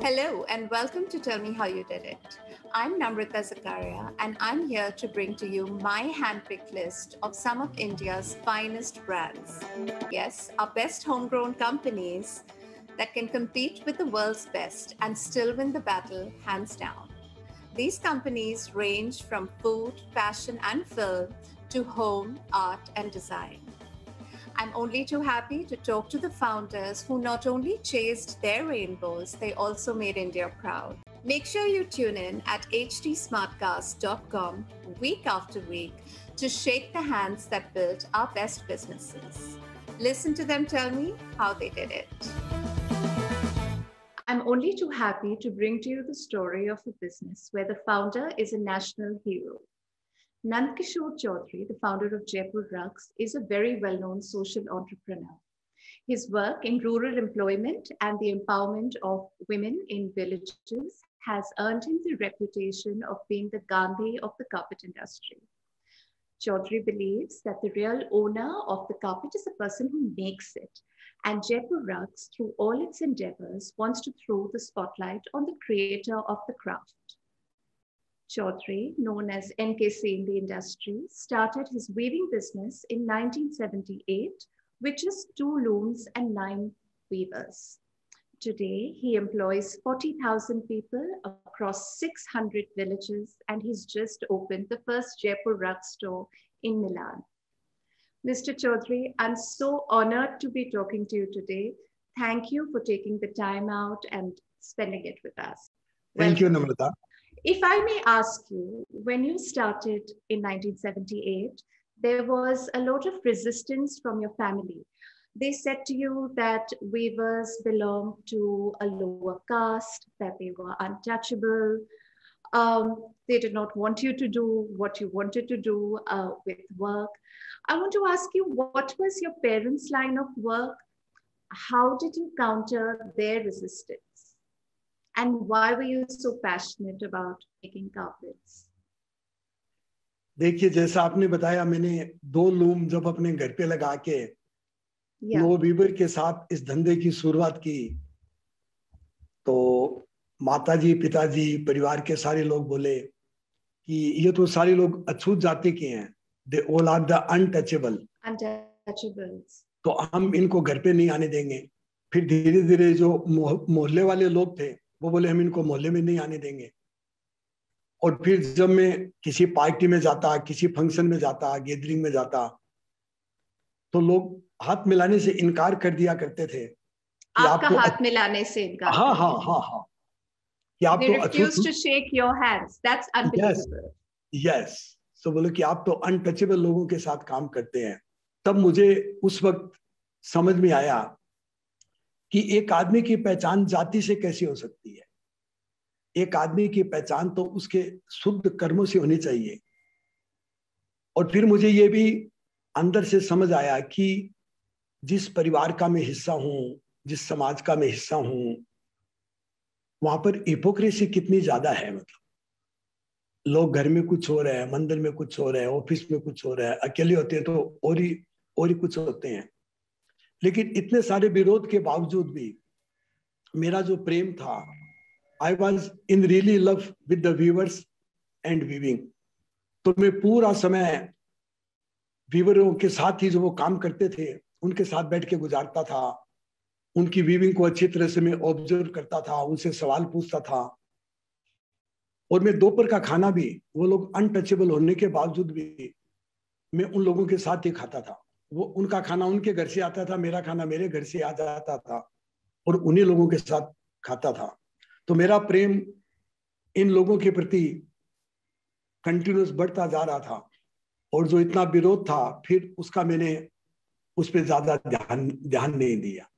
Hello and welcome to Tell Me How You Did It. I'm Namrata Zakaria and I'm here to bring to you my handpicked list of some of India's finest brands. Yes, our best homegrown companies that can compete with the world's best and still win the battle hands down. These companies range from food, fashion, and film to home, art, and design. I'm only too happy to talk to the founders who not only chased their rainbows, they also made India proud. Make sure you tune in at htsmartcast.com week after week to shake the hands that built our best businesses. Listen to them tell me how they did it. I'm only too happy to bring to you the story of a business where the founder is a national hero. Nandkishore Chaudhary, the founder of Jaipur Rugs, is a very well-known social entrepreneur. His work in rural employment and the empowerment of women in villages has earned him the reputation of being the Gandhi of the carpet industry. Chaudhary believes that the real owner of the carpet is the person who makes it, and Jaipur Rugs, through all its endeavors, wants to throw the spotlight on the creator of the craft. Chaudhary, known as NKC in the industry, started his weaving business in 1978 with just 2 looms and 9 weavers. Today, he employs 40,000 people across 600 villages, and he's just opened the first Jaipur Rug store in Milan. Mr. Chaudhary, I'm so honored to be talking to you today. Thank you for taking the time out and spending it with us. Thank you, Namrata. If I may ask you, when you started in 1978, there was a lot of resistance from your family. They said to you that weavers belonged to a lower caste, that they were untouchable. They did not want you to do what you wanted to do with work. I want to ask you, what was your parents' line of work? How did you counter their resistance? And why were you so passionate about making carpets? देखिए, जैसा आपने बताया, मैंने 2 loom जब अपने घर पे लगा के 9 वीवर के साथ इस धंधे की शुरुआत की, तो माताजी, पिताजी, परिवार के सारे लोग बोले कि ये तो सारे लोग अछूत जाति के हैं, they all are the untouchable, तो हम इनको घर पे नहीं आने देंगे। फिर धीरे धीरे जो मोहल्ले वाले लोग थे वो बोले हम इनको मोहल्ले में नहीं आने देंगे। और फिर जब मैं किसी पार्टी में जाता, किसी फंक्शन में जाता, गैदरिंग में जाता, तो लोग हाथ मिलाने से इनकार कर दिया करते थे कि आपका हाथ मिलाने से इनकार। हाँ हाँ हाँ हाँ, कि आप They तो refuse to shake your hands. That's unbelievable. Yes. तो बोले कि आप तो अनटचेबल लोगों के साथ काम करते हैं। तब मुझे उस वक्त समझ में आया कि एक आदमी की पहचान जाति से कैसी हो सकती है। एक आदमी की पहचान तो उसके शुद्ध कर्मों से होनी चाहिए। और फिर मुझे ये भी अंदर से समझ आया कि जिस परिवार का मैं हिस्सा हूं, जिस समाज का मैं हिस्सा हूं, वहां पर हिपोक्रेसी कितनी ज्यादा है। मतलब लोग घर में कुछ हो रहा है, मंदिर में कुछ हो रहा है, ऑफिस में कुछ हो रहा है, अकेले होते हैं तो और ही कुछ होते हैं। लेकिन इतने सारे विरोध के बावजूद भी मेरा जो प्रेम था, I was in really love with the weavers and weaving. तो मैं पूरा समय वीवरों के साथ ही जो वो काम करते थे उनके साथ बैठ के गुजारता था। उनकी वीविंग को अच्छी तरह से मैं ऑब्जर्व करता था, उनसे सवाल पूछता था। और मैं दोपहर का खाना भी, वो लोग अनटचेबल होने के बावजूद भी, मैं उन लोगों के साथ ही खाता था। वो उनका खाना उनके घर से आता था, मेरा खाना मेरे घर से आ जाता था, और उन्हीं लोगों के साथ खाता था। तो मेरा प्रेम इन लोगों के प्रति कंटिन्यूस बढ़ता जा रहा था। और जो इतना विरोध था, फिर उसका मैंने उस पर ज्यादा ध्यान नहीं दिया।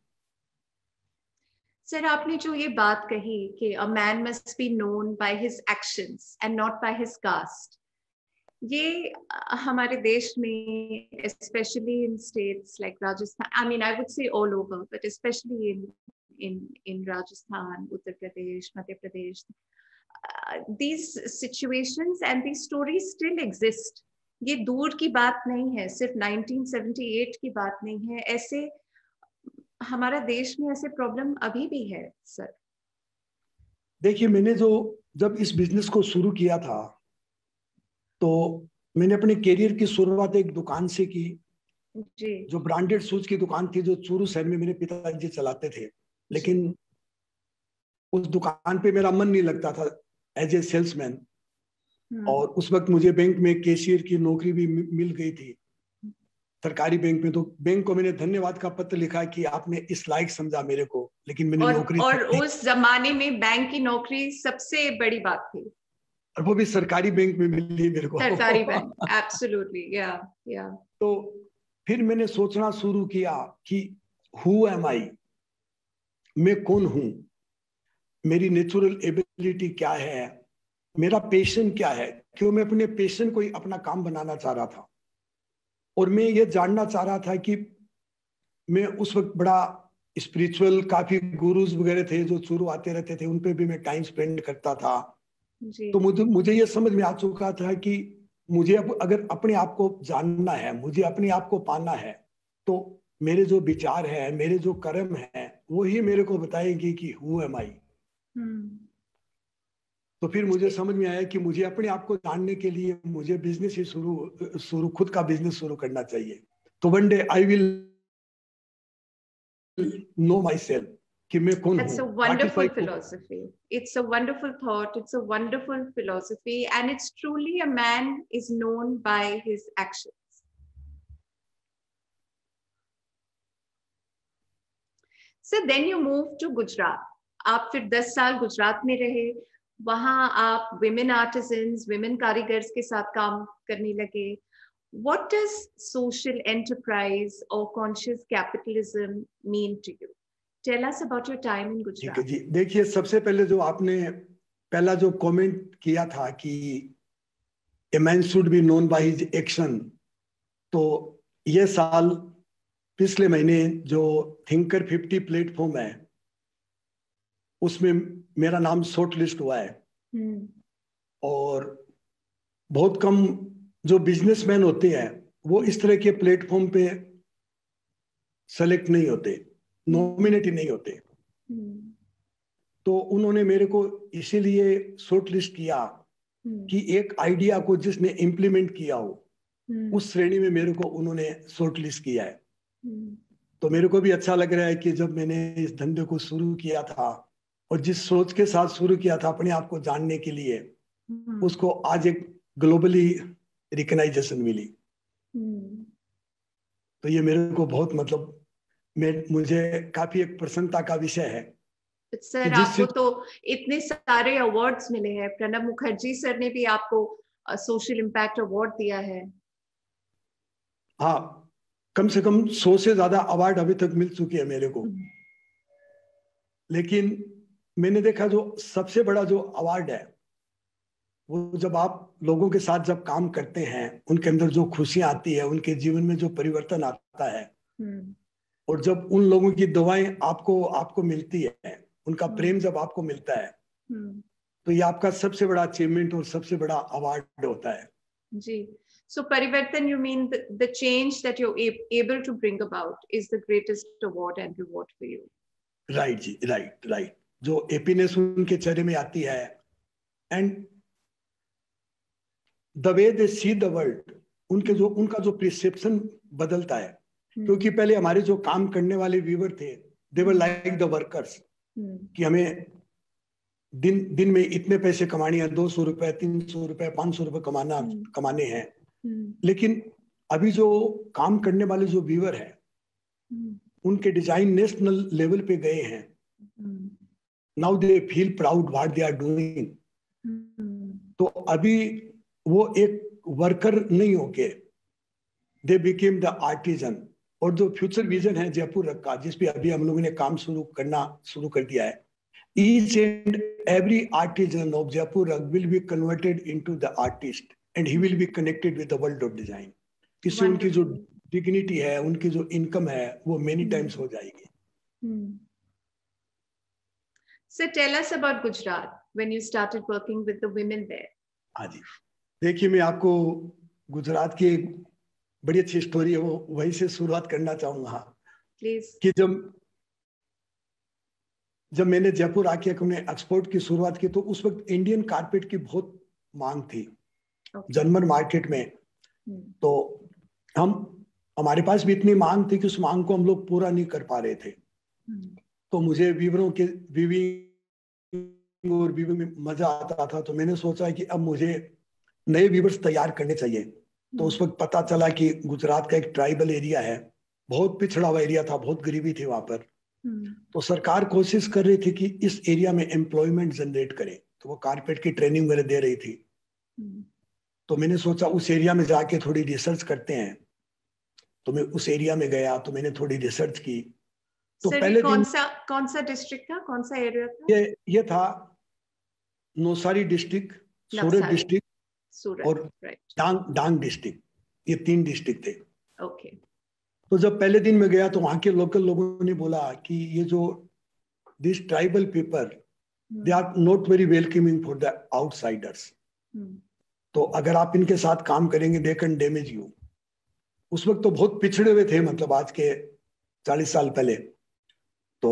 सर, आपने जो ये बात कही कि a man must be known by his actions and not by his caste, ये हमारे देश में, especially in states like Rajasthan, I mean I would say all over, but especially in Rajasthan, Uttar Pradesh, Madhya Pradesh, these situations and these stories still exist. ये दूर की बात नहीं है, सिर्फ 1978 की बात नहीं है, ऐसे हमारा देश में ऐसे प्रॉब्लम अभी भी है सर। देखिए, मैंने जब इस बिजनेस को शुरू किया था, तो मैंने अपने करियर की शुरुआत एक दुकान से की, जी जो ब्रांडेड शूज की दुकान थी, जो चूरू शहर में मेरे पिताजी चलाते थे। जी। लेकिन उस दुकान पे मेरा मन नहीं लगता था एज ए सेल्समैन। हम्म। और उस वक्त मुझे बैंक में कैशियर की नौकरी भी मिल गई थी, सरकारी बैंक में। तो बैंक को मैंने धन्यवाद का पत्र लिखा कि आपने इस लायक समझा मेरे को, लेकिन मैंने नौकरी और छोड़ दी। उस जमाने में बैंक की नौकरी सबसे बड़ी बात थी। और वो भी सरकारी बैंक में मिली मेरे सरकारी को। बैंक, एब्सोल्युटली, या। तो फिर मैंने सोचना शुरू किया कि हु एम आई, मैं कौन हूं, मेरी नेचुरल एबिलिटी क्या है, मेरा पैशन क्या है। क्यों मैं अपने पैशन को ही अपना काम बनाना चाह रहा था। और मैं ये जानना चाह रहा था कि मैं उस वक्त बड़ा स्पिरिचुअल, काफी गुरुज वगैरह थे जो चूरू आते रहते थे, उन पे भी मैं टाइम स्पेंड करता था। जी तो मुझे मुझे ये समझ में आ चुका था कि मुझे अब अगर अपने आप को जानना है, मुझे अपने आप को पाना है, तो मेरे जो विचार है, मेरे जो कर्म है, वो ही मेरे को बताएंगे कि हु एम आई। हम्म। तो फिर मुझे समझ में आया कि मुझे अपने आप को जानने के लिए मुझे बिजनेस ही शुरू शुरू खुद का बिजनेस शुरू करना चाहिए। तो one day I will know myself, कि मैं कौन हूँ, That's a what is wonderful my. philosophy. It's a wonderful thought. It's a wonderful philosophy. And it's truly a man is known by his actions. So then you move to Gujarat. आप फिर 10 साल गुजरात में रहे। वहां आप women artisans, women कारीगर्स के साथ काम करने लगे। What does social enterprise or conscious capitalism mean to you? Tell us about your time in ठीक है Gujarat. जी। देखिए, सबसे पहले जो आपने पहला जो कमेंट किया था कि a man should be known by his action, तो ये साल पिछले महीने जो थिंकर 50 प्लेटफॉर्म है, उसमें मेरा नाम शॉर्ट लिस्ट हुआ है। Hmm. और बहुत कम जो बिजनेसमैन होते हैं वो इस तरह के प्लेटफॉर्म पे सेलेक्ट नहीं होते, नॉमिनेट ही नहीं होते। Hmm. तो उन्होंने मेरे को इसीलिए शॉर्ट लिस्ट किया Hmm. कि एक आइडिया को जिसने इम्प्लीमेंट किया हो, Hmm. उस श्रेणी में मेरे को उन्होंने शॉर्ट लिस्ट किया है। Hmm. तो मेरे को भी अच्छा लग रहा है कि जब मैंने इस धंधे को शुरू किया था और जिस सोच के साथ शुरू किया था अपने आप को जानने के लिए, Hmm. उसको आज एक ग्लोबली रिकग्नाइजेशन मिली। Hmm. तो ये मेरे को बहुत मतलब मुझे काफी एक प्रसन्नता का विषय है कि सर, जिस आपको चीज। तो इतने सारे अवार्ड्स मिले हैं। प्रणब मुखर्जी सर ने भी आपको सोशल इम्पैक्ट अवार्ड दिया है। हाँ, कम से कम 100 से ज्यादा अवार्ड अभी तक मिल चुके हैं मेरे को। लेकिन मैंने देखा जो सबसे बड़ा जो अवार्ड है, वो जब आप लोगों के साथ जब काम करते हैं, उनके अंदर जो खुशियां आती है, उनके जीवन में जो परिवर्तन आता है, हम्म। और जब उन लोगों की दुआएं आपको आपको मिलती है, उनका प्रेम हम्म। जब आपको मिलता है, हम्म। तो ये आपका सबसे बड़ा अचीवमेंट और सबसे बड़ा अवार्ड होता है। जी। So परिवर्तन, you mean the change that you're able to bring about is the greatest award and reward for you. Right जी, राइट राइट। जो हैप्पीनेस उनके चेहरे में आती है, and the way they see the world, उनका जो प्रिसेप्शन बदलता है। क्योंकि पहले हमारे जो काम करने वाले व्यूवर थे, they were like the workers, कि हमें दिन दिन में इतने पैसे कमाने हैं, 200 रुपए, 300 रुपए, 500 रुपए कमाने हैं। लेकिन अभी जो काम करने वाले जो व्यूवर है, उनके डिजाइन नेशनल लेवल पे गए हैं। Now they feel proud what they are doing. तो अभी वो एक वर्कर नहीं होके दे बिकेम द आर्टिजन। और जो फ्यूचर विजन है जयपुर रख का, जिसपे अभी हम लोगों ने काम शुरू कर दिया है, each and every artisan of Jaipur Rug will be converted into the artist and he will be connected with the world of design. इससे उनकी जो डिग्निटी है, उनकी जो इनकम है, वो मेनी टाइम्स हो जाएगी। So tell us about Gujarat when you started working with the women there. हाँ जी, देखिए, मैं आपको गुजरात की एक बड़ी अच्छी स्टोरी है, वो वहीं से शुरुआत करना चाहूंगा। Please. कि जब जब मैंने जयपुर आके अपने एक्सपोर्ट की शुरुआत की तो उस वक्त इंडियन कारपेट की बहुत मांग थी जर्मन मार्केट में। तो हम हमारे पास भी इतनी मांग थी कि उस मांग को हम लोग पूरा नहीं कर पा रहे थे। तो मुझे वीवरों के वीविंग और वीविंग में मजा आता था। तो मैंने सोचा कि अब मुझे नए वीवर्स तैयार करने चाहिए। तो उस वक्त पता चला कि गुजरात का एक ट्राइबल एरिया है, बहुत पिछड़ा हुआ एरिया था, बहुत गरीबी थी वहां पर। तो सरकार कोशिश कर रही थी कि इस एरिया में एम्प्लॉयमेंट जनरेट करे, तो वो कारपेट की ट्रेनिंग वगैरह दे रही थी। तो मैंने सोचा उस एरिया में जाके थोड़ी रिसर्च करते हैं। तो मैं उस एरिया में गया, तो मैंने थोड़ी रिसर्च की। तो सर, पहले दिन कौन सा डिस्ट्रिक्ट था, कौन सा एरिया था? ये था नौसारी डिस्ट्रिक्ट, सूरत डिस्ट्रिक्ट और डांग डिस्ट्रिक्ट, ये 3 डिस्ट्रिक्ट थे। ओके। तो जब पहले दिन में गया तो वहां के लोकल लोगों ने बोला कि ये जो this tribal people they are not very welcoming for the outsiders. तो अगर आप इनके साथ काम करेंगे दे कैन डैमेज यू। उस वक्त तो बहुत पिछड़े हुए थे, मतलब आज के 40 साल पहले। तो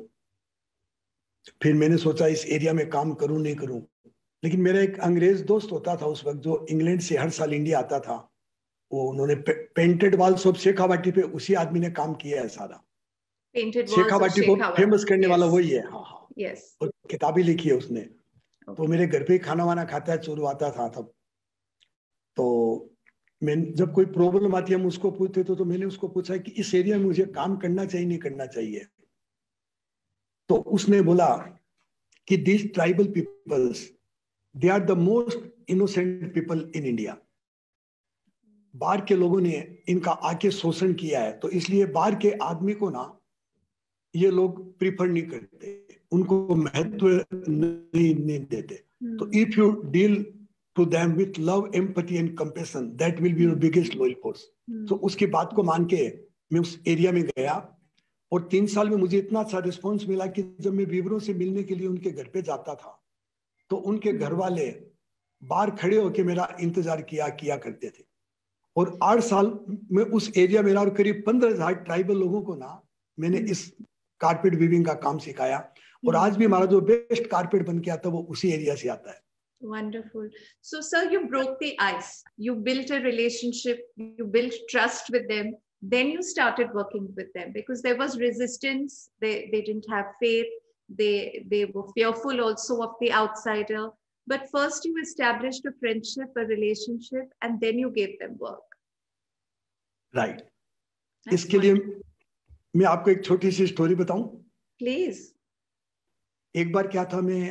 फिर मैंने सोचा इस एरिया में काम करूं नहीं करूं। लेकिन मेरा एक अंग्रेज दोस्त होता था उस वक्त, जो इंग्लैंड से हर साल इंडिया आता था। वो उन्होंने पेंटेड वॉल्स ऑफ शेखावाटी पे उसी आदमी ने काम किया है सारा। पेंटेड वॉल्स ऑफ शेखावाटी को फेमस करने वाला वही है। हाँ हाँ, यस। और किताबें लिखी है उसने। तो मेरे घर पे ही खाना वाना खाता है, चोरू आता था तब। तो मैं जब कोई प्रॉब्लम आती है हम उसको पूछते तो मैंने उसको पूछा कि इस एरिया में मुझे काम करना चाहिए नहीं करना चाहिए। तो उसने बोला कि these tribal peoples they are the most innocent people in India. बाहर के लोगों ने इनका आके शोषण किया है, तो इसलिए बाहर के आदमी को ना ये लोग प्रीफर नहीं करते, उनको महत्व नहीं देते। तो if you deal to them with love, empathy and compassion, that will be your biggest loyal force. तो उसकी बात को मान के मैं उस एरिया में गया और 3 साल में मुझे इतना अच्छा रिस्पॉन्स मिला कि जब मैं वीवरों से मिलने के लिए उनके घर पे जाता था तो उनके घर वाले बाहर खड़े होकर मेरा इंतजार किया करते थे। और 8 साल में उस एरिया में और करीब 15,000 ट्राइबल लोगों को ना मैंने इस कारपेट वीविंग का काम सिखाया। और आज भी हमारा जो बेस्ट कारपेट बन के आता है वो उसी एरिया से आता है। Wonderful. So, sir, you broke the ice. You built a relationship. You built trust with them. Then you started working with them because there was resistance. They didn't have faith. They were fearful also of the outsider. But first, you established a friendship, a relationship, and then you gave them work. Right. इसके लिए मैं आपको एक छोटी सी story बताऊं? Please. एक बार क्या था, मैं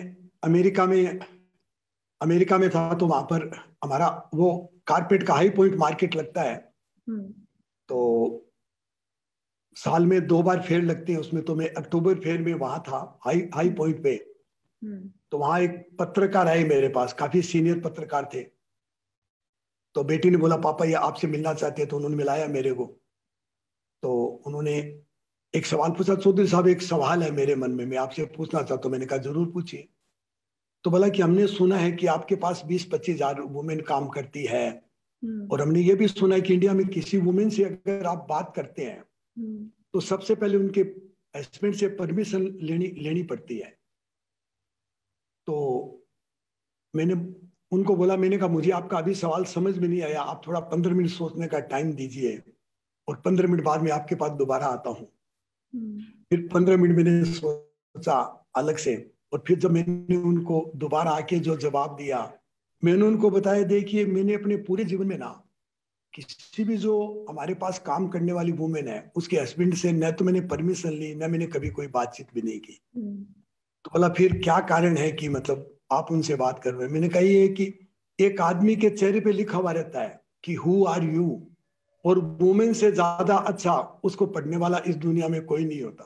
अमेरिका में था। तो वहां पर हमारा वो कारपेट का हाई पॉइंट मार्केट लगता है। तो साल में 2 बार फेयर लगते हैं उसमें। तो मैं अक्टूबर फेयर में वहां था, हाई पॉइंट पे। तो वहां एक पत्रकार आए मेरे पास, काफी सीनियर पत्रकार थे। तो बेटी ने बोला पापा ये आपसे मिलना चाहते हैं। तो उन्होंने मिलाया मेरे को। तो उन्होंने एक सवाल पूछा, चौधरी साहब एक सवाल है मेरे मन में, मैं आपसे पूछना चाहता हूँ। मैंने कहा जरूर पूछिए। तो बोला कि हमने सुना है कि आपके पास 20-25 हजार वुमेन काम करती है, और हमने ये भी सुना है कि इंडिया में किसी वुमेन से अगर आप बात करते हैं तो सबसे पहले उनके हस्बैंड से परमिशन लेनी पड़ती है। तो मैंने उनको बोला, मैंने कहा मुझे आपका अभी सवाल समझ में नहीं आया, आप थोड़ा 15 मिनट सोचने का टाइम दीजिए और 15 मिनट बाद में आपके पास दोबारा आता हूँ। फिर 15 मिनट मैंने सोचा अलग से, और फिर जब मैंने उनको दोबारा आके जो जवाब दिया, मैंने उनको बताया देखिए मैंने अपने पूरे जीवन में ना किसी भी जो हमारे पास काम करने वाली वुमेन है उसके हस्बैंड से न तो मैंने परमिशन ली, न मैंने कभी कोई बातचीत भी नहीं की। तो बोला फिर क्या कारण है कि मतलब आप उनसे बात कर रहे हैं? मैंने कहा ये है कि एक आदमी के चेहरे पे लिखा हुआ रहता है कि हु आर यू, और वुमेन से ज्यादा अच्छा उसको पढ़ने वाला इस दुनिया में कोई नहीं होता।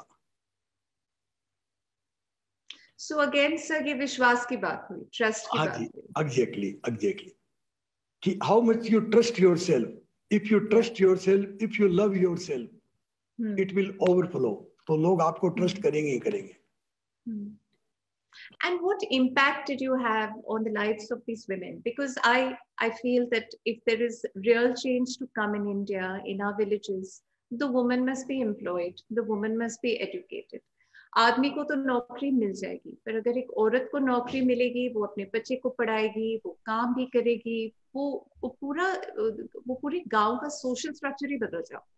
So again, sir, ये विश्वास की बात हुई, ट्रस्ट की बात हुई। एग्जैक्टली कि how much you trust yourself. If you trust yourself, if you love yourself, it will overflow. तो लोग आपको ट्रस्ट करेंगे ही करेंगे। And what impact did you have on the lives of these women? Because I feel that if there is real change to come in India, in our villages, the woman must be employed, the woman must be educated. आदमी को तो नौकरी मिल जाएगी, पर अगर एक औरत को नौकरी मिलेगी, वो अपने बच्चे को पढ़ाएगी, वो काम भी करेगी, वो पूरे गांव का सोशल स्ट्रक्चर ही बदल जाओ।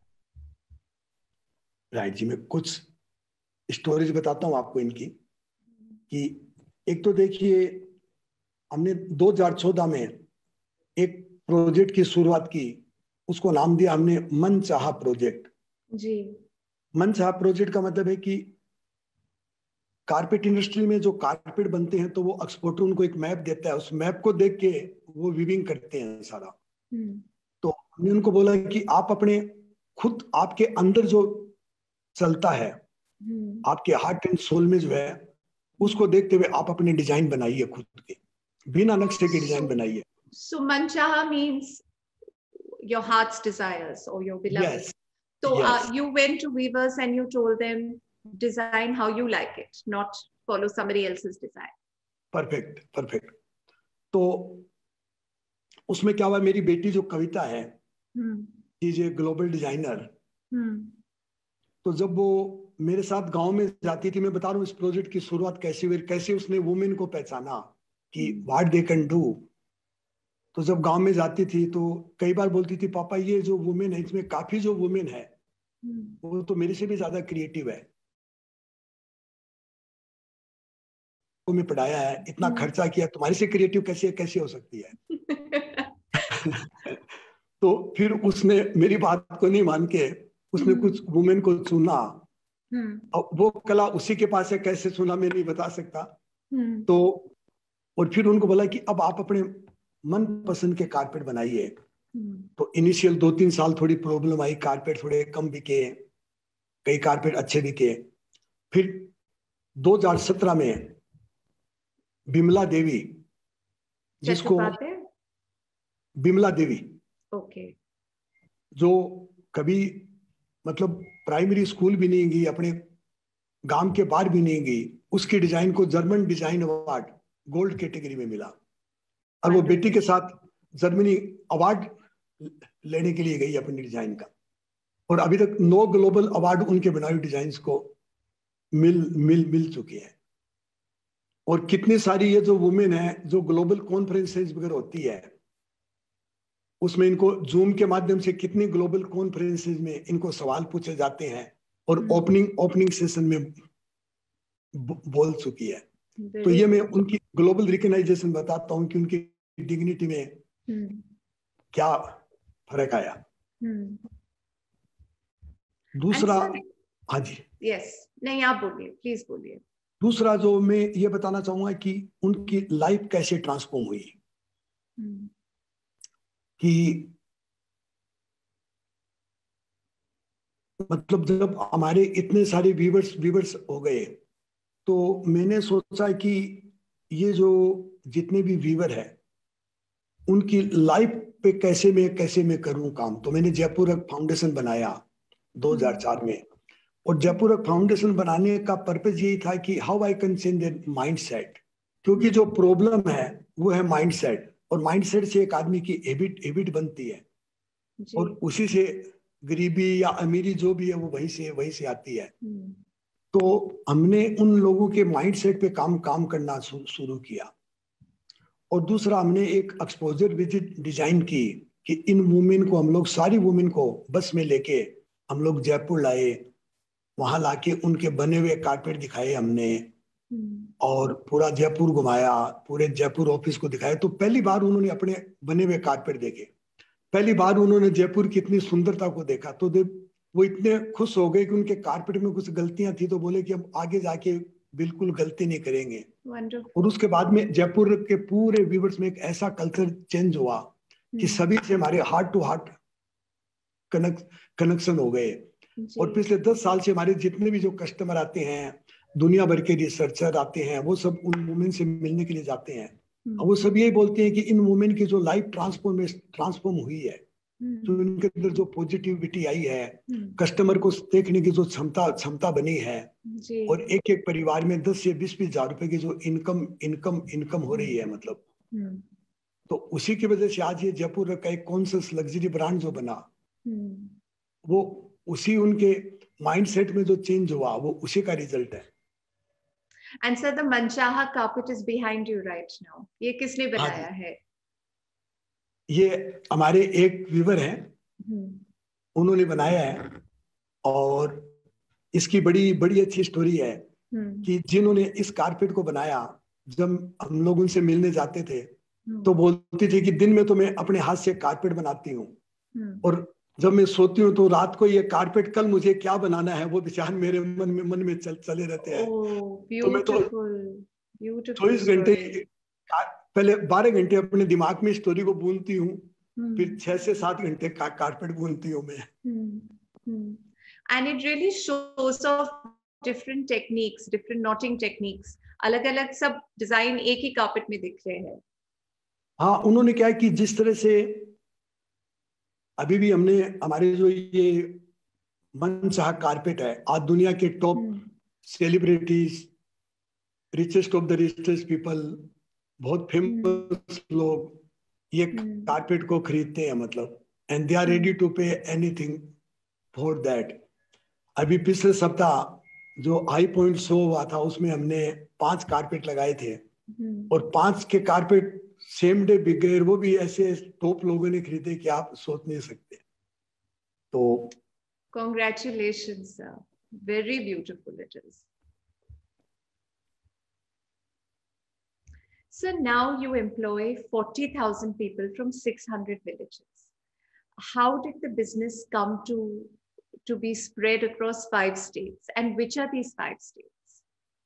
राइट जी, मैं कुछ स्टोरीज बताता हूँ आपको इनकी। कि एक तो देखिए, हमने 2014 में एक प्रोजेक्ट की शुरुआत की, उसको नाम दिया हमने मन चाहा प्रोजेक्ट। जी। मन चाहा प्रोजेक्ट का मतलब है कि कारपेट इंडस्ट्री में जो कारपेट बनते हैं तो वो एक्सपोर्टर उनको एक मैप देता है, उस मैप को देख के वो वीविंग करते हैं सारा। तो हमने उनको बोला कि आप अपने खुद आपके अंदर जो चलता है, आपके हार्ट एंड सोल में जो है, उसको देखते हुए आप अपने डिजाइन बनाइए, खुद के बिना नक्शे के डिजाइन बनाइए। So manchaha means your heart's desires or your beloved. Yes. So Yes. you went to weavers and you told them design how you like it, not follow somebody else's design. Perfect perfect. तो उसमें क्या हुआ, मेरी बेटी जो कविता है, is a global designer. तो जब वो मेरे साथ गांव में जाती थी, मैं बता रहा हूँ इस प्रोजेक्ट की शुरुआत कैसे हुई, कैसे उसने वुमेन को पहचाना कि व्हाट दे कैन डू। तो जब गांव में जाती थी तो कई बार बोलती थी, पापा ये जो वुमेन है, इसमें काफी जो वुमेन है वो तो मेरे से भी ज्यादा क्रिएटिव है, तो मैं पढ़ाया है, इतना खर्चा किया, तुम्हारे से क्रिएटिव कैसे हो सकती है। तो फिर उसने मेरी बात को नहीं मान के उसने कुछ वुमेन को चुना। अब वो कला उसी के पास है, कैसे चुना मैं नहीं बता सकता। तो और फिर उनको बोला कि अब आप अपने मन पसंद के कारपेट बनाइए। तो इनिशियल 2-3 साल थोड़ी प्रॉब्लम आई, कारपेट थोड़े कम बिके, कई कारपेट अच्छे बिके। फिर 2017 में बिमला देवी, जिसको बिमला देवी, ओके, जो कभी मतलब प्राइमरी स्कूल भी नहीं गई, अपने गांव के बाहर भी नहीं गई, उसकी डिजाइन को German design award gold category में मिला। और वो बेटी के साथ जर्मनी अवार्ड लेने के लिए गई अपनी डिजाइन का। और अभी तक 9 ग्लोबल अवार्ड उनके बनाए डिजाइन को मिल चुके हैं। और कितनी सारी ये जो वुमेन है, जो ग्लोबल कॉन्फ्रेंसेस वगैरह होती है, उसमें इनको जूम के माध्यम से कितनी ग्लोबल कॉन्फ्रेंसेस में इनको सवाल पूछे जाते हैं, और ओपनिंग सेशन में बोल चुकी है। तो ये मैं उनकी ग्लोबल रिकॉग्नाइजेशन बताता हूँ कि उनकी डिग्निटी में क्या फर्क आया। दूसरा, हाँ जी, यस, नहीं आप बोलिए, प्लीज बोलिए। दूसरा जो मैं ये बताना चाहूंगा कि उनकी लाइफ कैसे ट्रांसफॉर्म हुई। कि मतलब जब हमारे इतने सारे व्यूवर्स हो गए, तो मैंने सोचा कि ये जो जितने भी व्यूवर है उनकी लाइफ पे कैसे मैं करूं काम। तो मैंने जयपुर फाउंडेशन बनाया 2004 में। और जयपुर फाउंडेशन बनाने का पर्पज यही था कि how I can change their mindset, क्योंकि जो प्रॉब्लम है वो है माइंडसेट, और माइंडसेट से एक आदमी की हैबिट बनती है, और उसी से गरीबी या अमीरी जो भी है वो वहीं से आती है। तो हमने उन लोगों के माइंडसेट पे काम करना शुरू किया। और दूसरा, हमने एक एक्सपोजर विजिट डिजाइन की कि इन वुमेन को हम लोग, सारी वुमेन को बस में लेके हम लोग जयपुर लाए, वहां लाके उनके बने हुए कारपेट दिखाए हमने, और पूरा जयपुर घुमाया, पूरे जयपुर ऑफिस को दिखाया। तो पहली बार उन्होंने अपने बने हुए कारपेट देखे, पहली बार उन्होंने जयपुर की इतनी सुंदरता को देखा। तो वो इतने खुश हो गए कि उनके कारपेट में कुछ गलतियां थी, तो बोले कि हम आगे जाके बिल्कुल गलती नहीं करेंगे। और उसके बाद में जयपुर के पूरे व्यूवर्स में एक ऐसा कल्चर चेंज हुआ कि सभी से हमारे हार्ट टू हार्ट कनेक्शन हो गए। और पिछले 10 साल से हमारे जितने भी जो कस्टमर आते हैं, दुनिया भर के रिसर्चर आते हैं, वो सब उन वुमेन से मिलने के लिए जाते हैं। वो सब यही बोलते हैं कि इन वुमेन की जो लाइफ ट्रांसफॉर्म हुई है, जो इनके अंदर जो पॉजिटिविटी आई है, कस्टमर को देखने की जो क्षमता बनी है, और एक एक परिवार में 10 से 20 हजार रुपए की जो इनकम हो रही है, मतलब तो उसी की वजह से आज ये जयपुर का एक कॉन्शियस लग्जरी ब्रांड जो बना, वो उसी उनके माइंडसेट में जो चेंज हुआ, वो उसी का रिजल्ट है। And sir, the Manchaha carpet is behind you right now. ये किसने बनाया है? ये हमारे एक वीवर हैं, उन्होंने बनाया है। और इसकी बड़ी बड़ी अच्छी स्टोरी है कि जिन्होंने इस कारपेट को बनाया, जब हम लोग उनसे मिलने जाते थे तो बोलती थी कि दिन में तो मैं अपने हाथ से कारपेट बनाती हूँ, और जब मैं सोती हूँ तो रात को ये कारपेट कल मुझे क्या बनाना है वो विचार मेरे मन में चले रहते हैं। तो मैं तो 24 घंटे, पहले 12 घंटे अपने दिमाग में स्टोरी को बुनती हूँ, फिर 6 से 7 घंटे कारपेट बुनती हूँ मैं। And it really shows off different techniques, different knotting techniques. अलग-अलग सब डिजाइन एक ही कारपेट में दिख रहे हैं। हाँ, उन्होंने क्या है कि जिस तरह से अभी भी हमने हमारे जो ये मनचाहा कारपेट है, आज दुनिया के top celebrities, richest of the richest people, बहुत फेमस लोग ये कारपेट को खरीदते हैं, मतलब, and they are ready to pay anything for that. अभी पिछले सप्ताह जो हाई पॉइंट शो हुआ था उसमें हमने 5 कारपेट लगाए थे, और 5 के कारपेट सेम डे बिक गए, वो भी ऐसे टॉप लोगों ने खरीदे कि आप सोच नहीं सकते। तो Congratulations, sir. Very beautiful it is. So now you employ 40,000 people from 600 villages. How did the business come to be spread across 5 states, and which are these 5 states?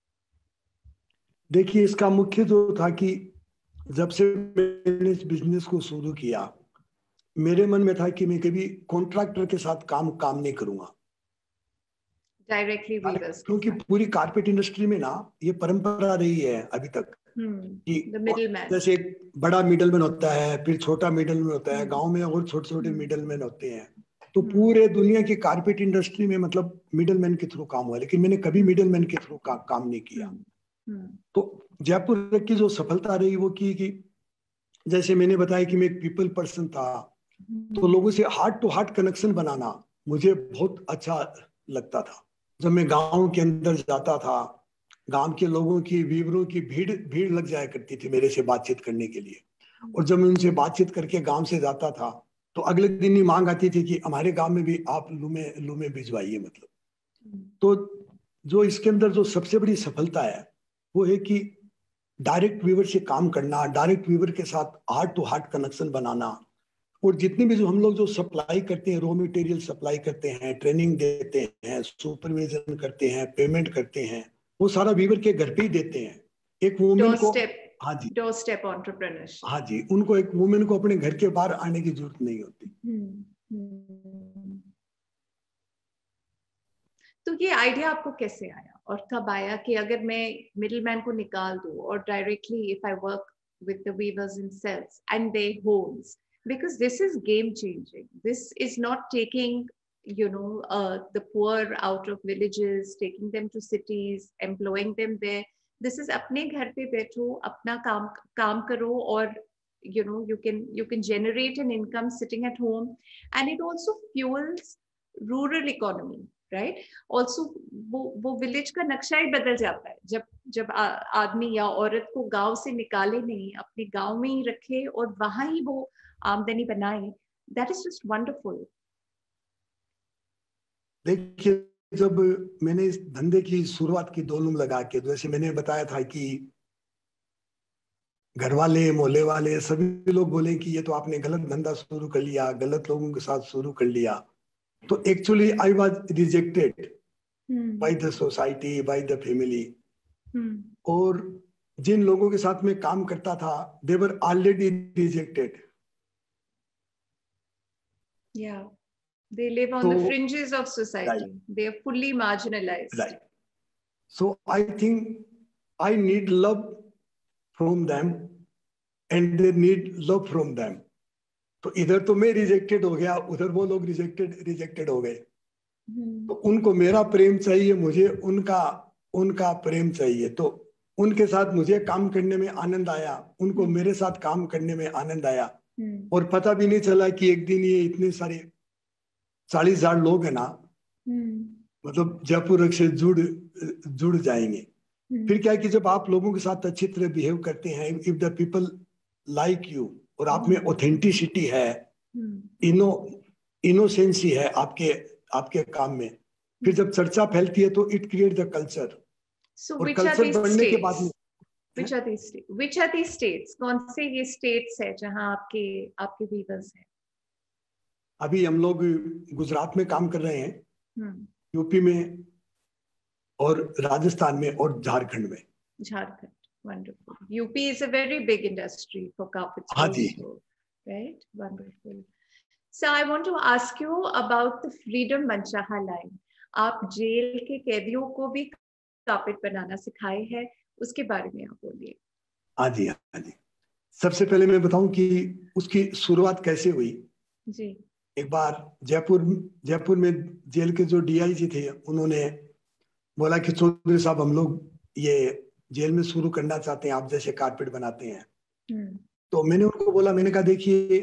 देखिए, इसका मुख्य जो था कि जब से मैंने इस बिजनेस को शुरू किया, मेरे मन में था कि मैं कभी कॉन्ट्रैक्टर के साथ काम नहीं करूंगा, डायरेक्टली वीवर्स, क्योंकि पूरी कारपेट इंडस्ट्री में ना ये परंपरा रही है अभी तक कि जैसे एक बड़ा मिडलमैन होता है, फिर छोटा मिडलमैन होता है, गांव में और छोटे छोटे मिडलमैन होते हैं। तो पूरे दुनिया की कारपेट इंडस्ट्री में मतलब मिडलमैन के थ्रू काम हुआ, लेकिन मैंने कभी मिडलमैन के थ्रू काम नहीं किया। तो जयपुर की जो सफलता रही वो की कि जैसे मैंने बताया कि मैं एक पीपल पर्सन था, तो लोगों से हार्ट टू हार्ट कनेक्शन बनाना मुझे बहुत अच्छा लगता था। जब मैं गांव के अंदर जाता था, गांव के लोगों की, वीवरों की भीड़ लग जाया करती थी मेरे से बातचीत करने के लिए, और जब मैं उनसे बातचीत करके गांव से जाता था तो अगले दिन ही मांग आती थी कि हमारे गांव में भी आप लूमे भिजवाइए, मतलब। तो जो इसके अंदर जो सबसे बड़ी सफलता है वो है कि डायरेक्ट वीवर से काम करना, डायरेक्ट वीवर के साथ हार्ट टू हार्ट कनेक्शन बनाना, और जितनी भी जो हम लोग जो सप्लाई करते हैं, रॉ मटेरियल सप्लाई करते हैं, ट्रेनिंग देते हैं, सुपरविजन करते हैं, पेमेंट करते हैं, वो सारा वीवर के घर पे ही देते हैं। एक वुमेन को, हाँ जी, डोर स्टेप एंटरप्रेन्योरशिप, हाँ जी, उनको, एक वुमेन को अपने घर के बाहर आने की जरूरत नहीं होती। तो ये आइडिया आपको कैसे आया और कब आया कि अगर मैं मिडलमैन को निकाल दूं और directly if I work with the weavers themselves and their homes, because this is game changing. This is not taking the poor out of villages, taking them to cities, employing them there. This is अपने घर पे बैठो, अपना काम करो, और you can generate an income sitting at home, and it also fuels rural economy, right? Also वो village का नक्शा ही बदल जाता है जब आदमी या औरत को गांव से निकाले नहीं, अपने गांव में ही रखे और वहां ही वो आमदनी बनाए। That is just wonderful. देखिए, जब मैंने इस धंधे की शुरुआत की दोलूम लगा के, जैसे मैंने बताया था कि घर वाले, मोहल्ले वाले सभी लोग बोले कि ये तो आपने गलत धंधा शुरू कर लिया, गलत लोगों के साथ शुरू कर लिया। तो actually I was rejected by the society, by the family, और जिन लोगों के साथ मैं काम करता था they were already rejected. Yeah, they live on the fringes of society. Right. They are fully marginalized. Right. So I think I need love from them and they need love from them. तो इधर तो मैं rejected हो गया, उधर वो लोग rejected हो गए। तो उनको मेरा प्रेम चाहिए, मुझे उनका प्रेम चाहिए। तो उनके साथ मुझे काम करने में आनंद आया, उनको मेरे साथ काम करने में आनंद आया, और पता भी नहीं चला कि एक दिन ये इतने सारे 40,000 लोग हैं ना, मतलब जयपुर से जुड़ जाएंगे। फिर क्या है कि जब आप लोगों के साथ अच्छी तरह बिहेव करते हैं, if the people like you, और आप में ऑथेंटिसिटी है, इनोसेंसी है आपके आपके काम में, फिर जब चर्चा फैलती है तो it create the culture. So और which are कल्चर these बढ़ने के बाद states? में Which are these states? कौन से ये states है जहां आपके आपके weavers हैं? अभी हम लोग गुजरात में काम कर रहे हैं, हम्म, यूपी में और राजस्थान में और झारखंड में। Jharkhand. Wonderful. UP is a very big industry for carpets हाँ जी। also, right? Wonderful. So I want to ask you about the Freedom Manchaha line. आप जेल के कैदियों को भी कार्पेट बनाना सिखाए हैं, उसके बारे में आप बोलिए। हाँ जी, हाँ जी। सबसे पहले मैं बताऊं कि उसकी शुरुआत कैसे हुई। जी। एक बार जयपुर में जेल के जो डीआईजी थे, उन्होंने बोला कि चौधरी साहब, हम लोग ये जेल में शुरू करना चाहते हैं, आप जैसे कारपेट बनाते हैं। तो मैंने उनको बोला, मैंने कहा देखिए,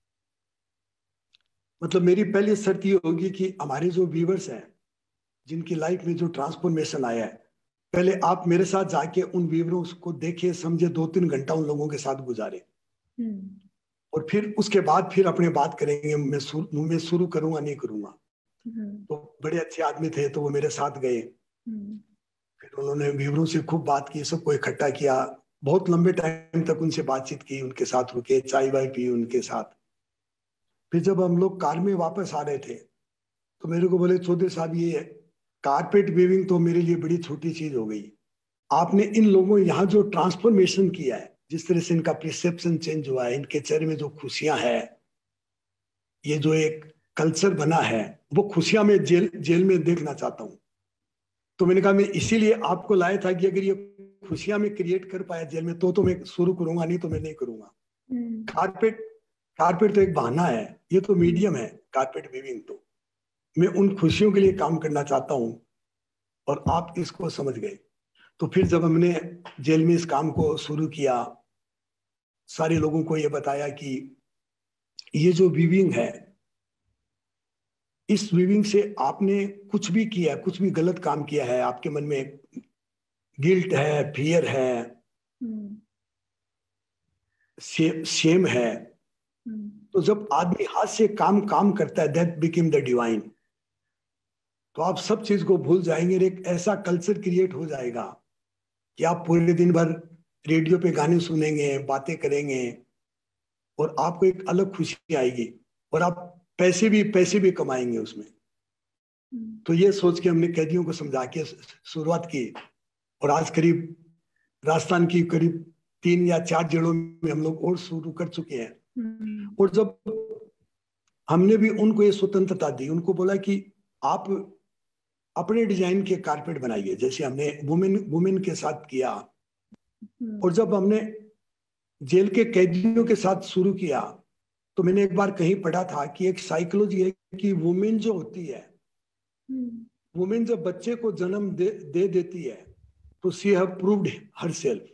मतलब मेरी पहली शर्त ये होगी कि हमारे जो व्यूवर्स हैं, जिनकी लाइफ में जो ट्रांसफॉर्मेशन आया है, पहले आप मेरे साथ जाके उन व्यूवरों को देखे समझे, 2-3 घंटा उन लोगों के साथ गुजारे, और फिर उसके बाद फिर अपने बात करेंगे, मैं शुरू करूंगा नहीं करूंगा। तो बड़े अच्छे आदमी थे, तो वो मेरे साथ गए। फिर उन्होंने व्यूवरों से खूब बात की, सबको इकट्ठा किया, बहुत लंबे टाइम तक उनसे बातचीत की, उनके साथ रुके, चाय वाय पी उनके साथ। फिर जब हम लोग कार में वापस आ रहे थे, तो मेरे को बोले, चौधरी साहब, ये कारपेट वीविंग तो मेरे लिए बड़ी छोटी चीज हो गई। आपने इन लोगों यहाँ जो ट्रांसफॉर्मेशन किया है, जिस तरह से इनका परसेप्शन चेंज हुआ है, इनके चेहरे में जो खुशियां है, ये जो एक कल्चर बना है, वो खुशियां मैं जेल में देखना चाहता हूँ। तो मैंने कहा, मैं इसीलिए आपको लाया था कि अगर ये खुशियां मैं क्रिएट कर पाया जेल में, तो मैं शुरू करूंगा, नहीं तो मैं नहीं करूंगा। कारपेट कारपेट तो एक बहाना है, ये तो मीडियम है कारपेट वीविंग। तो मैं उन खुशियों के लिए काम करना चाहता हूं, और आप इसको समझ गए। तो फिर जब हमने जेल में इस काम को शुरू किया, सारे लोगों को ये बताया कि ये जो वीविंग है, इस वीविंग से आपने कुछ भी किया, कुछ भी गलत काम किया है, आपके मन में गिल्ट है, फियर है, शेम है, तो जब आदमी हाथ से काम काम करता है, दैट बिकम द डिवाइन। तो आप सब चीज को भूल जाएंगे, और एक ऐसा कल्चर क्रिएट हो जाएगा कि आप पूरे दिन भर रेडियो पे गाने सुनेंगे, बातें करेंगे, और आपको एक अलग खुशी आएगी, और आप पैसे भी कमाएंगे उसमें। तो ये सोच के हमने कैदियों को समझा के शुरुआत की, और आज करीब राजस्थान की करीब 3 या 4 जेलों में हम लोग और शुरू कर चुके हैं। और जब हमने भी उनको ये स्वतंत्रता दी, उनको बोला कि आप अपने डिजाइन के कारपेट बनाइए, जैसे हमने वुमेन के साथ किया। और जब हमने जेल के कैदियों के साथ शुरू किया, तो मैंने एक बार कहीं पढ़ा था कि एक साइकोलॉजी है कि वुमेन जो होती है, वुमेन जब बच्चे को जन्म दे देती है, तो शी हैव प्रूव्ड हरसेल्फ।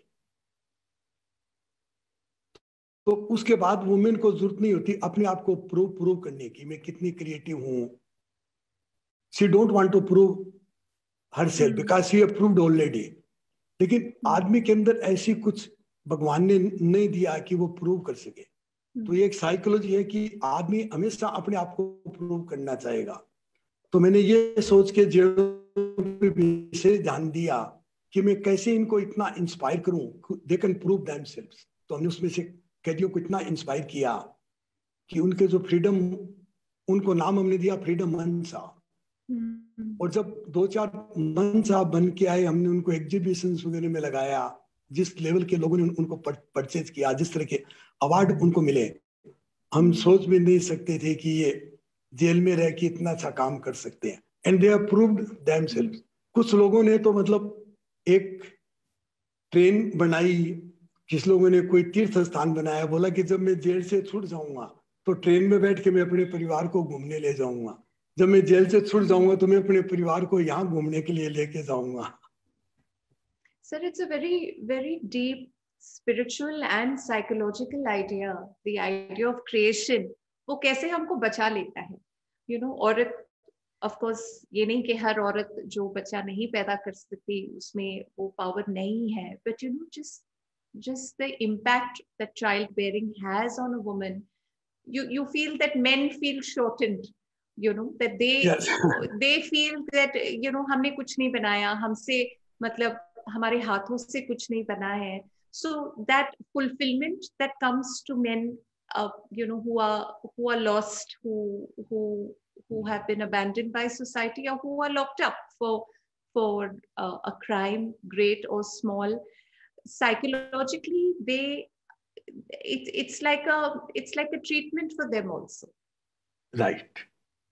तो उसके बाद वुमेन को जरूरत नहीं होती अपने आप को प्रूव करने की, मैं कितनी क्रिएटिव हूं। She don't want to prove herself because she have proved already. लेकिन आदमी के अंदर ऐसी कुछ भगवान ने नहीं दिया कि वो प्रूव कर सके। तो ये एक साइकोलॉजी है कि आदमी हमेशा अपने आप को प्रूव करना चाहेगा। तो मैंने ये सोच के जेलों पे विशेष ध्यान दिया कि मैं कैसे इनको इतना इंस्पायर करूं, दे कैन प्रूव देमसेल्व्स। तो हमने उसमें से कैदियों को इतना इंस्पायर किया कि उनके जो फ्रीडम, उनको नाम हमने दिया फ्रीडम मनसा। और जब 2-4 मनसा बन के आए, हमने उनको एग्जीबिशन वगैरह में लगाया, जिस लेवल के लोगों ने उनको परचेज किया, जिस तरह के अवार्ड उनको मिले, हम सोच भी नहीं सकते थे कि ये जेल में रह के इतना अच्छा काम कर सकते हैं। And they have proved themselves. कुछ लोगों ने तो मतलब एक ट्रेन बनाई, किस लोगों ने कोई तीर्थ स्थान बनाया, बोला कि जब मैं जेल से छूट जाऊंगा तो ट्रेन में बैठ के मैं अपने परिवार को घूमने ले जाऊंगा, जब मैं जेल से छूट जाऊंगा तो मैं अपने परिवार को यहाँ घूमने के लिए लेके जाऊंगा। Sir, it's a very deep spiritual and psychological idea. The idea of creation, वो कैसे हमको बचा लेता है, औरत ऑफ कोर्स ये नहीं कि हर औरत जो बच्चा नहीं पैदा कर सकती उसमें वो पावर नहीं है, but you know just the impact that childbearing has on a woman, you feel that men feel shortened, you know, that Yes. they feel that you know हमने कुछ नहीं बनाया, हमसे मतलब हमारे हाथों से कुछ नहीं बना है. So that fulfillment that comes to men, you know, who are lost, who have been abandoned by society, or who are locked up for a crime, great or small, psychologically it's like a treatment for them also. Right.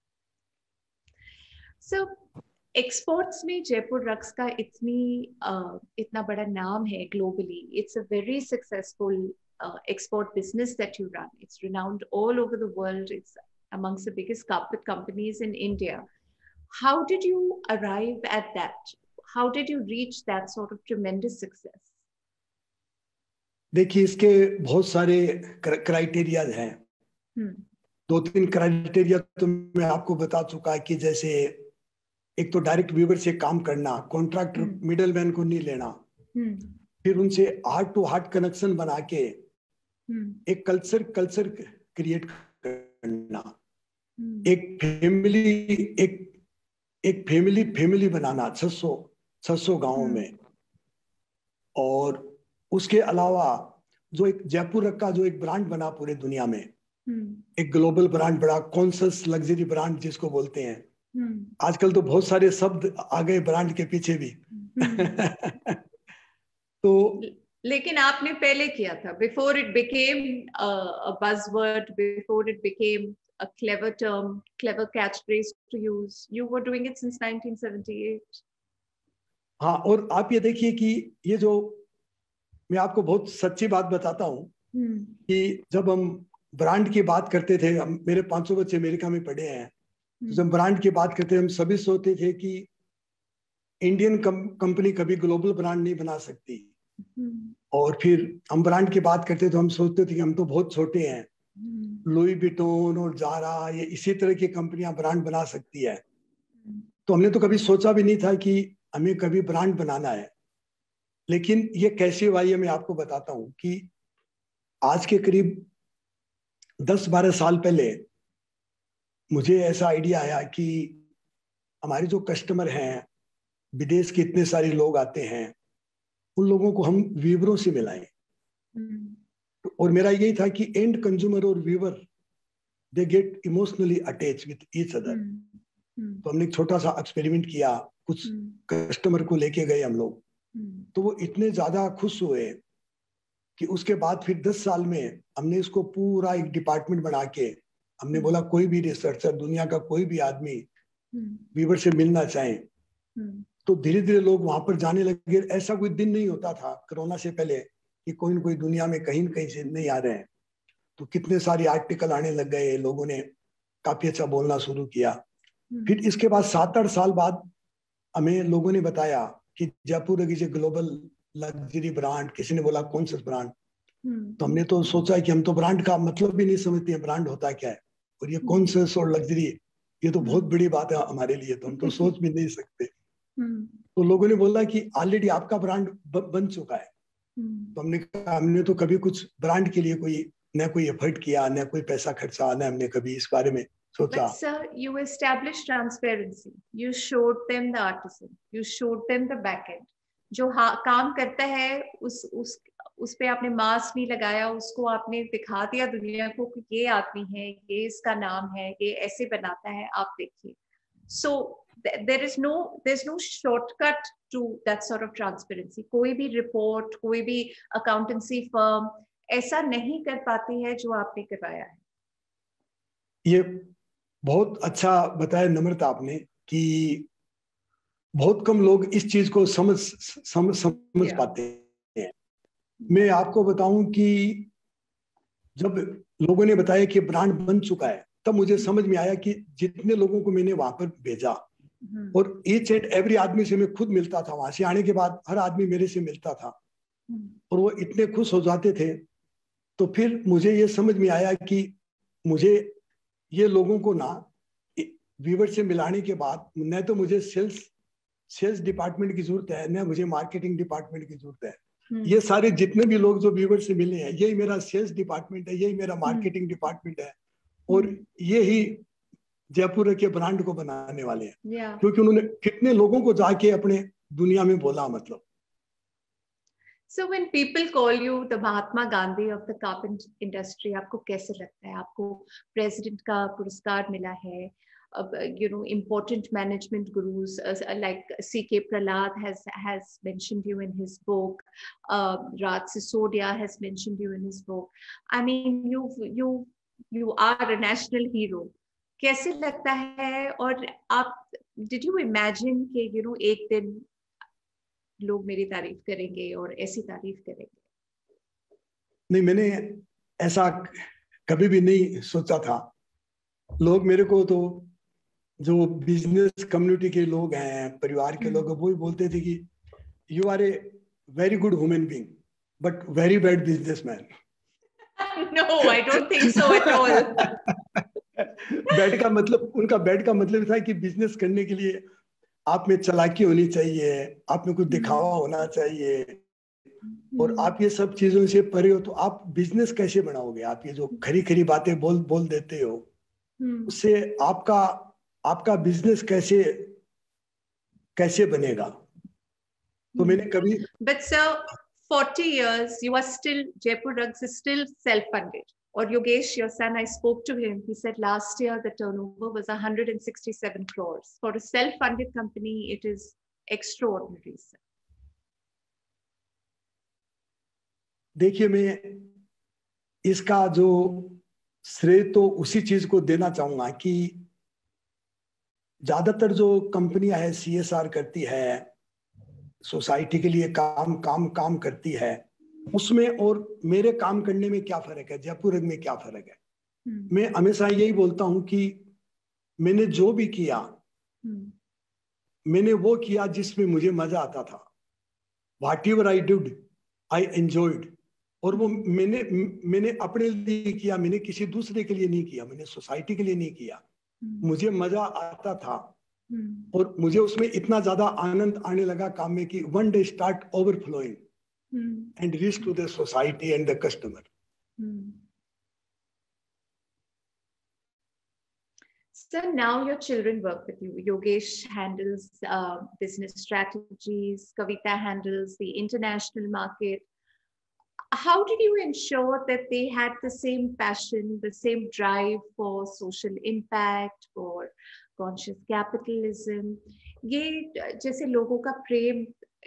So exports में जयपुर रक्स का इतना बड़ा नाम है globally. It's a very successful export business that you run. It's renowned all over the world. It's amongst the biggest carpet companies in India. How did you arrive at that? How did you reach that sort of tremendous success? देखिए, इसके बहुत सारे criteria हैं. 2-3 criteria तो मैं आपको बता चुका है कि जैसे एक तो डायरेक्ट व्यूवर से काम करना, कॉन्ट्रैक्टर मिडलमैन को नहीं लेना, फिर उनसे हार्ट टू हार्ट कनेक्शन बना के एक कल्चर क्रिएट करना, एक फैमिली बनाना 600 गांवों में. और उसके अलावा जो एक जयपुर रक का जो एक ब्रांड बना पूरे दुनिया में, एक ग्लोबल ब्रांड, बड़ा कॉन्शियस लग्जरी ब्रांड जिसको बोलते हैं. आजकल तो बहुत सारे शब्द आ गए ब्रांड के पीछे भी. तो लेकिन आपने पहले किया था, before it became a buzzword, before it became a clever term, clever catchphrase to use, you were doing it since 1978. हाँ, और आप ये देखिए कि ये जो मैं आपको बहुत सच्ची बात बताता हूँ कि जब हम ब्रांड की बात करते थे, मेरे 500 बच्चे अमेरिका में पढ़े हैं, तो जब ब्रांड की बात करते हम सभी सोचते थे कि इंडियन कंपनी कभी ग्लोबल ब्रांड नहीं बना सकती. और फिर हम ब्रांड की बात करते तो हम सोचते थे कि हम तो बहुत छोटे हैं, लुई विटोन और जारा, ये इसी तरह की कंपनियां ब्रांड बना सकती है. तो हमने तो कभी सोचा भी नहीं था कि हमें कभी ब्रांड बनाना है. लेकिन ये कैसे हुआ ये मैं आपको बताता हूं कि आज के करीब 10-12 साल पहले मुझे ऐसा आइडिया आया कि हमारे जो कस्टमर हैं, विदेश के इतने सारे लोग आते हैं, उन लोगों को हम वीवरों से मिलाएं. और मेरा यही था कि एंड कंज्यूमर और weaver they get emotionally attach with each other. तो हमने एक छोटा सा एक्सपेरिमेंट किया, कुछ कस्टमर को लेके गए हम लोग, तो वो इतने ज्यादा खुश हुए कि उसके बाद फिर 10 साल में हमने इसको पूरा एक डिपार्टमेंट बना के हमने बोला कोई भी रिसर्चर, दुनिया का कोई भी आदमी वीवर से मिलना चाहे तो धीरे धीरे लोग वहां पर जाने लगे. ऐसा कोई दिन नहीं होता था कोरोना से पहले कि कोई न कोई दुनिया में कहीं न कहीं से नहीं आ रहे हैं. तो कितने सारे आर्टिकल आने लग गए, लोगों ने काफी अच्छा बोलना शुरू किया. फिर इसके बाद 7-8 साल बाद हमें लोगों ने बताया कि Jaipur is a global luxury brand. किसी ने बोला कॉन्शियस ब्रांड. तो हमने तो सोचा कि हम तो ब्रांड का मतलब भी नहीं समझते हैं, ब्रांड होता क्या है, और ये कॉन्शियस और लग्जरी ये तो बहुत बड़ी बात है हमारे लिए, तो हम तो सोच भी नहीं सकते. तो लोगों ने बोला कि ऑलरेडी आपका ब्रांड बन चुका है. तो हमने कहा हमने तो कभी कुछ ब्रांड के लिए कोई एफर्ट किया, न कोई पैसा खर्चा, न हमने कभी इस बारे में सोचा. But sir, you established transparency. You showed them the artisan. You showed them the back end. जो काम करता है उस पे आपने मास्क नहीं लगाया, उसको आपने दिखा दिया दुनिया को कि ये आदमी है, ये इसका नाम है, ये ऐसे बनाता है, आप देखिए. So there's no shortcut to that sort of transparency. कोई भी रिपोर्ट, कोई भी अकाउंटेंसी फर्म ऐसा नहीं कर पाती है जो आपने करवाया है. ये बहुत अच्छा बताया नम्रता आपने कि बहुत कम लोग इस चीज को समझ पाते हैं. मैं आपको बताऊं कि जब लोगों ने बताया कि ब्रांड बन चुका है, तब मुझे समझ में आया कि जितने लोगों को मैंने वहां पर भेजा और ईच एंड एवरी आदमी से मैं खुद मिलता था. वहां से आने के बाद हर आदमी मेरे से मिलता था और वो इतने खुश हो जाते थे. तो फिर मुझे ये समझ में आया कि मुझे ये लोगों को ना व्यूवर से मिलाने के बाद न तो मुझे सेल्स डिपार्टमेंट की जरूरत है, न मुझे मार्केटिंग डिपार्टमेंट की जरूरत है। ये सारे जितने भी लोग जो व्यूवर से मिले हैं, यही मेरा सेल्स डिपार्टमेंट है, यही मेरा मार्केटिंग डिपार्टमेंट है, और ये ही जयपुर के ब्रांड को बनाने वाले हैं। क्योंकि उन्होंने कितने लोगों को जाके अपने दुनिया में बोला, मतलब। So when people call you the Mahatma Gandhi of the carpet industry, आपको कैसे लगता है? आपको प्रेसिडेंट का पुरस्कार मिला है, important management gurus like C.K. Prahlad has mentioned you in his book, Raj Sisodia has mentioned you in his book. I mean, you are a national hero. कैसे लगता है? और आप did you imagine कि एक दिन लोग मेरी तारीफ करेंगे और ऐसी तारीफ करेंगे? नहीं, मैंने ऐसा कभी भी नहीं सोचा था। लोग मेरे को तो, जो बिजनेस कम्युनिटी के लोग हैं, परिवार के लोग, वो ही बोलते थे कि you are a very good human being but very bad businessman. No, I don't think so at all. Bad का मतलब, उनका बैड का मतलब था कि बिजनेस करने के लिए आप में चालाकी होनी चाहिए, आप में कुछ दिखावा होना चाहिए, और आप ये सब चीजों से परे हो तो आप बिजनेस कैसे बनाओगे? आप ये जो खरी खरी बातें बोल देते हो, उससे आपका बिजनेस कैसे बनेगा? तो मैंने कभी, But sir, 40 years you are still, Jaipur Rugs is still self-funded. Or Yogesh, your son, I spoke to him. He said last year the turnover was 167 crores. For a self-funded company, it is extraordinary, sir. देखिए, मैं इसका जो श्रेय तो उसी चीज को देना चाहूंगा कि ज्यादातर जो कंपनियां है CSR करती है, सोसाइटी के लिए काम करती है, उसमें और मेरे काम करने में क्या फर्क है, जयपुर रग में क्या फर्क है? मैं हमेशा यही बोलता हूं कि मैंने जो भी किया, मैंने वो किया जिसमें मुझे मजा आता था। Whatever I did, I enjoyed. और वो मैंने अपने लिए किया, मैंने किसी दूसरे के लिए नहीं किया, मैंने सोसाइटी के लिए नहीं किया। मुझे मजा आता था और मुझे उसमें इतना ज्यादा आनंद आने लगा काम में कि one day start overflowing and reach to the society and the customer. So now your children work with you. Yogesh handles business strategies, Kavita handles the international market. How did you ensure that they had the same passion, the same drive for social impact, for conscious capitalism? ये जैसे लोगों का प्रेम,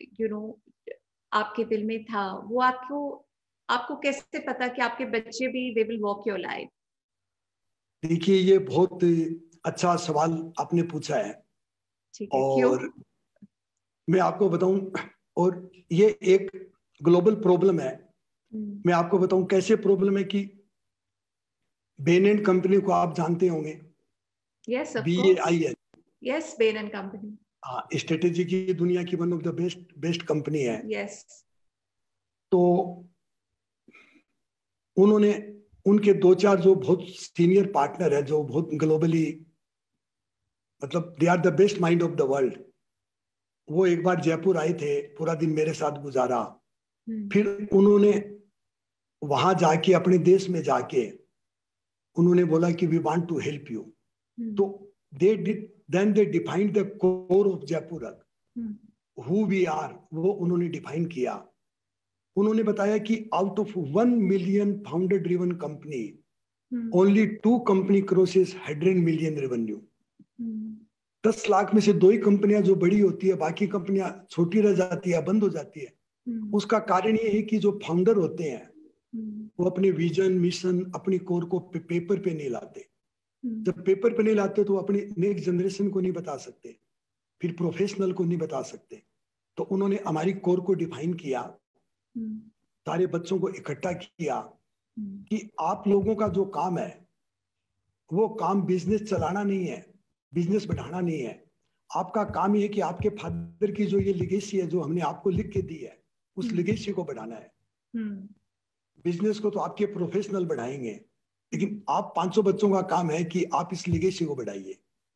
आपके दिल में था, वो आपको कैसे पता कि आपके बच्चे भी they will walk your line? देखिए, ये बहुत अच्छा सवाल आपने पूछा है। और मैं आपको बताऊं, और ये एक ग्लोबल प्रॉब्लम है। मैं आपको बताऊं कैसे प्रॉब्लम है कि बेन एंड कंपनी को आप जानते होंगे। Yes, of BAIN। Yes, Bain and Company. हाँ, स्ट्रेटेजी की दुनिया की one of the best company है। Yes. तो उन्होंने उनके 2-4 जो बहुत सीनियर पार्टनर है, जो बहुत ग्लोबली, मतलब they are the best mind of the world, वो एक बार जयपुर आए थे, पूरा दिन मेरे साथ गुजारा। फिर उन्होंने वहां जाके, अपने देश में जाके, उन्होंने बोला कि we want to help you. तो then they defined the core of Jaipur rug, who we are, वो उन्होंने डिफाइन किया। उन्होंने बताया कि out of 1 million founder driven company, only 2 company crosses 100 million revenue. 10 lakh में से 2 ही कंपनियां जो बड़ी होती है, बाकी कंपनियां छोटी रह जाती है, बंद हो जाती है। उसका कारण ये है कि जो फाउंडर होते हैं वो अपने विजन, मिशन, अपनी कोर को पेपर पे नहीं लाते। जब पेपर पे नहीं लाते तो अपनी नेक्स्ट जनरेशन को नहीं बता सकते, फिर प्रोफेशनल को नहीं बता सकते। तो उन्होंने हमारी कोर को डिफाइन किया, सारे बच्चों को इकट्ठा किया कि आप लोगों का जो काम है, वो काम बिजनेस चलाना नहीं है, बिजनेस बढ़ाना नहीं है। आपका काम ये है कि आपके फादर की जो ये लिगेसी है, जो हमने आपको लिख के दी है, उस लिगेसी को बढ़ाना है। बिजनेस को तो आपके प्रोफेशनल बढ़ाएंगे, लेकिन आप 500 बच्चों का काम है कि आप इस लिगेसी को बढ़ाइए।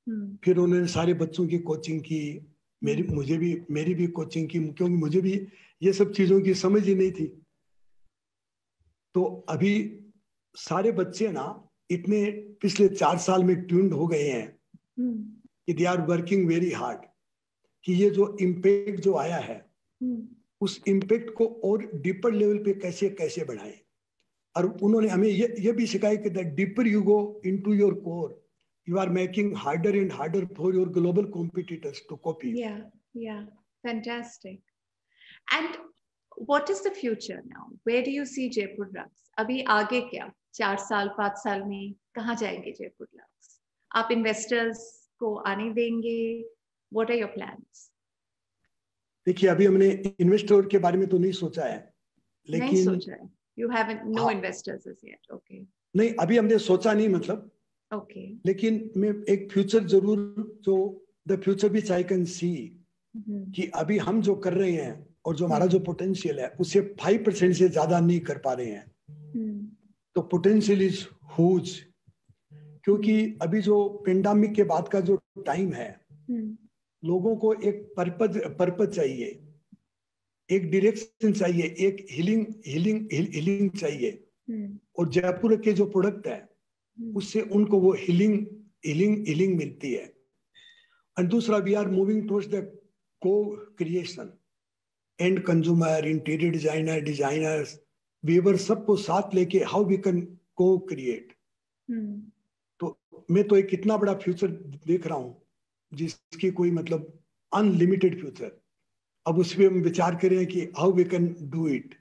फिर उन्होंने सारे बच्चों की कोचिंग की, मेरी भी कोचिंग की, क्योंकि मुझे भी ये सब चीजों की समझ ही नहीं थी। तो अभी सारे बच्चे ना इतने पिछले 4 साल में ट्यून्ड हो गए हैं कि they are working very hard, कि ये जो इम्पैक्ट जो आया है उस इम्पैक्ट को और डीपर लेवल पे कैसे कैसे बढ़ाएं। और उन्होंने हमें ये भी सिखाया कि the deeper you go into your core, you are making harder and harder for your global competitors to copy. Yeah, fantastic. And what is the future now? Where do you see Jaipur Rugs? अभी आगे क्या? 4 साल 5 साल में कहाँ जाएंगे Jaipur Rugs? आप investors को आने देंगे? What are your plans? देखिए, अभी हमने इन्वेस्टर के बारे में तो नहीं सोचा है, लेकिन नहीं सोचा है. You haven't, no investors as yet. Okay. नहीं, अभी हमने सोचा नहीं, मतलब Okay. लेकिन मैं एक फ्यूचर जरूर, जो the future which I can see, कि अभी हम जो कर रहे हैं और जो हमारा जो पोटेंशियल है उससे 5% से ज्यादा नहीं कर पा रहे हैं। तो पोटेंशियल इज ह्यूज, क्योंकि अभी जो पेंडेमिक के बाद का जो टाइम है, लोगों को एक पर्पज चाहिए, एक डायरेक्शन चाहिए, एक हीलिंग चाहिए। और जयपुर के जो प्रोडक्ट है उससे उनको वो हीलिंग मिलती है। और दूसरा, we are moving towards the co creation, end consumer, interior designers, weaver, सबको साथ लेके how we can co create. तो मैं तो एक कितना बड़ा फ्यूचर देख रहा हूं जिसकी कोई मतलब अनलिमिटेड फ्यूचर। अब उस पर हम विचार करें कि how we can do it.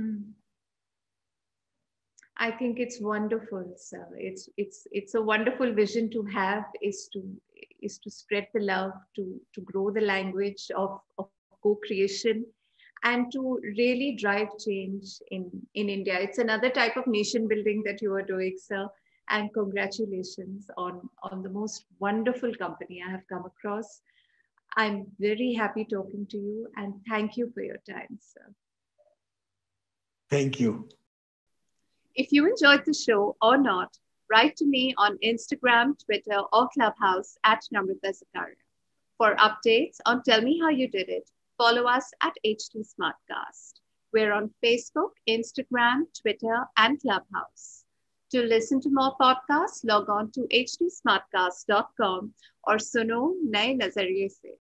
I think it's wonderful, sir. It's a wonderful vision to have, is to spread the love, to grow the language of co-creation, and to really drive change in India. It's another type of nation building that you are doing, sir. And congratulations on the most wonderful company I have come across. I'm very happy talking to you, and thank you for your time, sir. Thank you. If you enjoyed the show or not, write to me on Instagram, Twitter, or Clubhouse at Namrata Zakaria. For updates on Tell Me How You Did It, follow us at HT Smartcast. We're on Facebook, Instagram, Twitter, and Clubhouse. To listen to more podcasts, log on to htsmartcast.com or suno naye nazariye se.